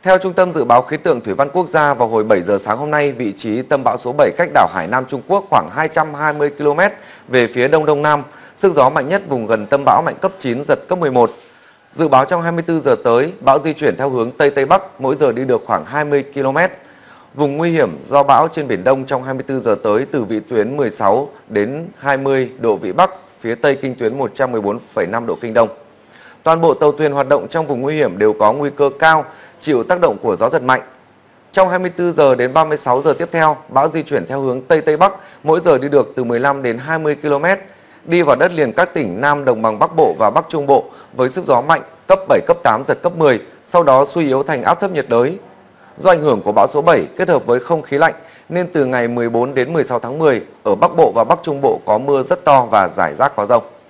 Theo Trung tâm Dự báo Khí tượng Thủy văn Quốc gia, vào hồi 7 giờ sáng hôm nay, vị trí tâm bão số 7 cách đảo Hải Nam Trung Quốc khoảng 220 km về phía đông đông nam. Sức gió mạnh nhất vùng gần tâm bão mạnh cấp 9, giật cấp 11. Dự báo trong 24 giờ tới, bão di chuyển theo hướng Tây Tây Bắc, mỗi giờ đi được khoảng 20 km. Vùng nguy hiểm do bão trên Biển Đông trong 24 giờ tới từ vĩ tuyến 16 đến 20 độ Vĩ Bắc, phía Tây kinh tuyến 114,5 độ Kinh Đông. Toàn bộ tàu thuyền hoạt động trong vùng nguy hiểm đều có nguy cơ cao chịu tác động của gió giật mạnh. Trong 24 giờ đến 36 giờ tiếp theo, bão di chuyển theo hướng Tây Tây Bắc, mỗi giờ đi được từ 15 đến 20 km, đi vào đất liền các tỉnh Nam Đồng bằng Bắc Bộ và Bắc Trung Bộ với sức gió mạnh cấp 7, cấp 8, giật cấp 10, sau đó suy yếu thành áp thấp nhiệt đới. Do ảnh hưởng của bão số 7 kết hợp với không khí lạnh nên từ ngày 14 đến 16 tháng 10, ở Bắc Bộ và Bắc Trung Bộ có mưa rất to và rải rác có dông.